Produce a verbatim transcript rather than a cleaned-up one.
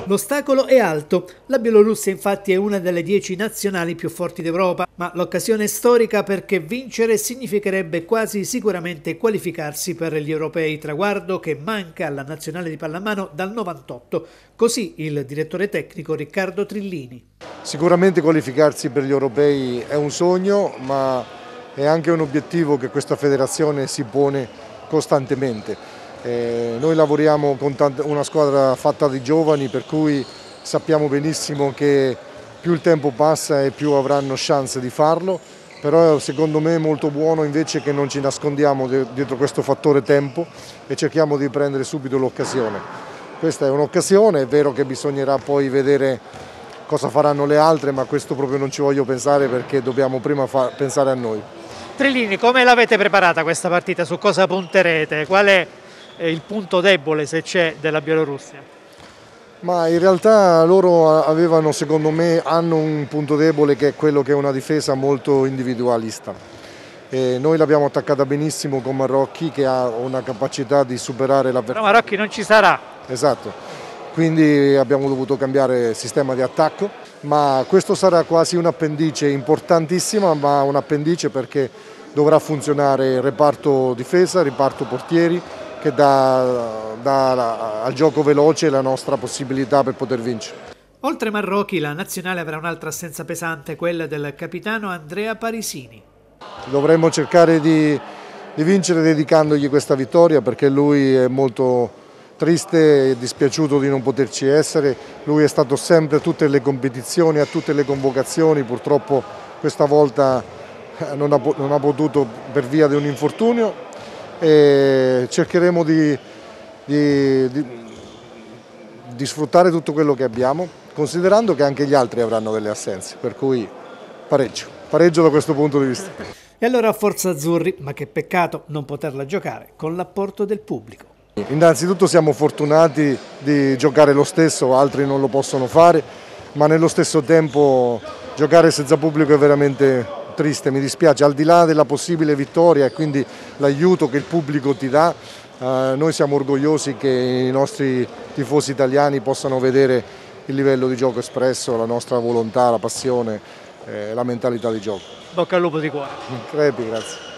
L'ostacolo è alto. La Bielorussia infatti è una delle dieci nazionali più forti d'Europa, ma l'occasione è storica perché vincere significherebbe quasi sicuramente qualificarsi per gli europei, traguardo che manca alla nazionale di pallamano dal novantotto. Così il direttore tecnico Riccardo Trillini. Sicuramente qualificarsi per gli europei è un sogno, ma è anche un obiettivo che questa federazione si pone costantemente. Eh, noi lavoriamo con una squadra fatta di giovani, per cui sappiamo benissimo che più il tempo passa e più avranno chance di farlo, però secondo me è molto buono invece che non ci nascondiamo dietro questo fattore tempo e cerchiamo di prendere subito l'occasione. Questa è un'occasione, è vero che bisognerà poi vedere cosa faranno le altre, ma questo proprio non ci voglio pensare perché dobbiamo prima pensare a noi. Trillini, come l'avete preparata questa partita? Su cosa punterete? Qual è il punto debole, se c'è, della Bielorussia? Ma in realtà loro avevano, secondo me, hanno un punto debole che è quello che è una difesa molto individualista. E noi l'abbiamo attaccata benissimo con Marocchi, che ha una capacità di superare l'avversario. Però Marocchi non ci sarà. Esatto, quindi abbiamo dovuto cambiare sistema di attacco, ma questo sarà quasi un'appendice importantissima, ma un'appendice perché dovrà funzionare il reparto difesa, il reparto portieri, che dà, dà al gioco veloce la nostra possibilità per poter vincere. Oltre Marocchi, la nazionale avrà un'altra assenza pesante, quella del capitano Andrea Parisini. Dovremmo cercare di, di vincere dedicandogli questa vittoria, perché lui è molto triste e dispiaciuto di non poterci essere. Lui è stato sempre a tutte le competizioni, a tutte le convocazioni, purtroppo questa volta non ha, non ha potuto per via di un infortunio. E cercheremo di, di, di, di sfruttare tutto quello che abbiamo, considerando che anche gli altri avranno delle assenze, per cui pareggio, pareggio da questo punto di vista. E allora forza azzurri, ma che peccato non poterla giocare con l'apporto del pubblico. Innanzitutto siamo fortunati di giocare lo stesso, altri non lo possono fare, ma nello stesso tempo giocare senza pubblico è veramente triste, mi dispiace, al di là della possibile vittoria e quindi l'aiuto che il pubblico ti dà, eh, noi siamo orgogliosi che i nostri tifosi italiani possano vedere il livello di gioco espresso, la nostra volontà, la passione, eh, la mentalità di gioco. Bocca al lupo di cuore. Crepi, grazie.